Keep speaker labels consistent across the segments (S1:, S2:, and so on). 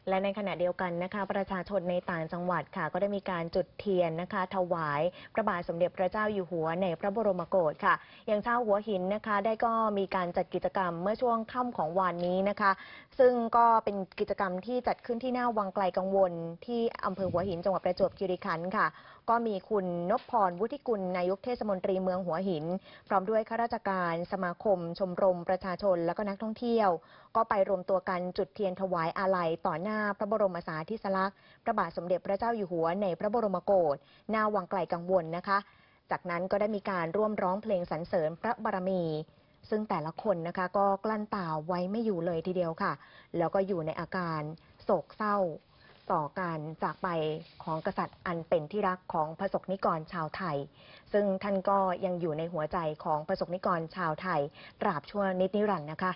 S1: และในขณะเดียวกันนะคะประชาชนในต่างจังหวัดค่ะก็ได้มีการจุดเทียนนะคะถวายพระบาทสมเด็จพระเจ้าอยู่หัวในพระบรมโกศค่ะอย่างชาวหัวหินนะคะได้ก็มีการจัดกิจกรรมเมื่อช่วงค่ำของวันนี้นะคะซึ่งก็เป็นกิจกรรมที่จัดขึ้นที่หน้าวังไกลกังวลที่อำเภอหัวหินจังหวัดประจวบคีรีขันธ์ค่ะก็มีคุณนพพรวุฒิกุลนายกเทศมนตรีเมืองหัวหินพร้อมด้วยข้าราชการสมาคมชมรมประชาชนและก็นักท่องเที่ยวก็ไปรวมตัวกันจุดเทียนถวายอาลัยต่อหน้าพระบรมสารีริกลักษณ์พระบาทสมเด็จพระเจ้าอยู่หัวในพระบรมโกศหน้าวังไกลกังวลนะคะจากนั้นก็ได้มีการร่วมร้องเพลงสรรเสริญพระบารมีซึ่งแต่ละคนนะคะก็กลั้นตาไว้ไม่อยู่เลยทีเดียวค่ะแล้วก็อยู่ในอาการโศกเศร้าต่อการจากไปของกษัตริย์อันเป็นที่รักของประสบนิกรชาวไทยซึ่งท่านก็ยังอยู่ในหัวใจของประสบนิกรชาวไทยตราบชั่วนิจนิรันดร์นะคะ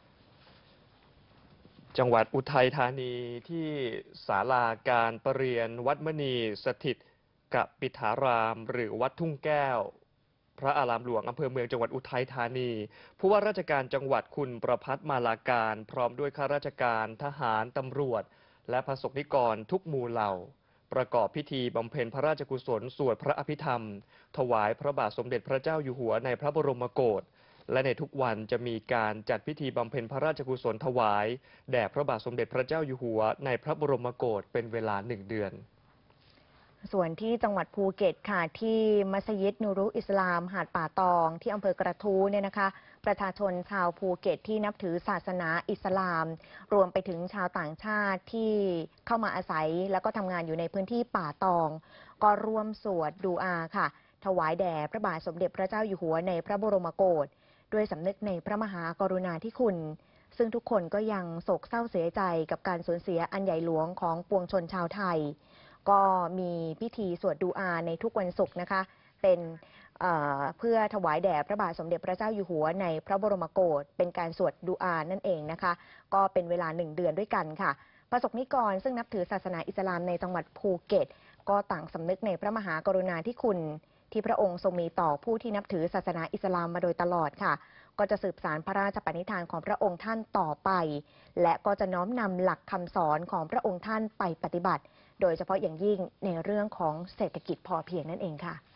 S2: จังหวัดอุทัยธานีที่ศาลาการประเรียนวัดมณีสถิตกปิฐารามหรือวัดทุ่งแก้วพระอารามหลวงอำเภอเมืองจังหวัดอุทัยธานีผู้ว่าราชการจังหวัดคุณประภัสมาลาการพร้อมด้วยข้าราชการทหารตำรวจและประสบนิกรทุกหมู่เหล่าประกอบพิธีบำเพ็ญพระราชกุศลสวดพระอภิธรรมถวายพระบาทสมเด็จพระเจ้าอยู่หัวในพระบรมโกศและในทุกวันจะมีการจัดพิธีบำเพ็ญพระราชกุศลถวายแด่พระบาทสมเด็จพระเจ้าอยู่หัวในพระบรมโกศเป็นเวลา1 เดือน
S1: ส่วนที่จังหวัดภูเก็ตค่ะที่มัสยิดนูรุอิสลามหาดป่าตองที่อำเภอกระทู้เนี่ยนะคะประชาชนชาวภูเก็ตที่นับถือศาสนาอิสลามรวมไปถึงชาวต่างชาติที่เข้ามาอาศัยแล้วก็ทำงานอยู่ในพื้นที่ป่าตองก็ร่วมสวดดูอาค่ะถวายแด่พระบาทสมเด็จพระเจ้าอยู่หัวในพระบรมโกศด้วยสำนึกในพระมหากรุณาธิคุณซึ่งทุกคนก็ยังโศกเศร้าเสียใจกับการสูญเสียอันใหญ่หลวงของปวงชนชาวไทยก็มีพิธีสวดดูอาในทุกวันศุกร์นะคะเป็นเพื่อถวายแด่พระบาทสมเด็จพระเจ้าอยู่หัวในพระบรมโกศเป็นการสวดดูอานั่นเองนะคะก็เป็นเวลา1 เดือนด้วยกันค่ะประสบนิกรซึ่งนับถือศาสนาอิสลามในจังหวัดภูเก็ตก็ต่างสำนึกในพระมหากรุณาธิคุณที่พระองค์ทรงมีต่อผู้ที่นับถือศาสนาอิสลามมาโดยตลอดค่ะก็จะสืบสานพระราชปณิธานของพระองค์ท่านต่อไปและก็จะน้อมนำหลักคำสอนของพระองค์ท่านไปปฏิบัติโดยเฉพาะอย่างยิ่งในเรื่องของเศรษฐกิจพอเพียงนั่นเองค่ะ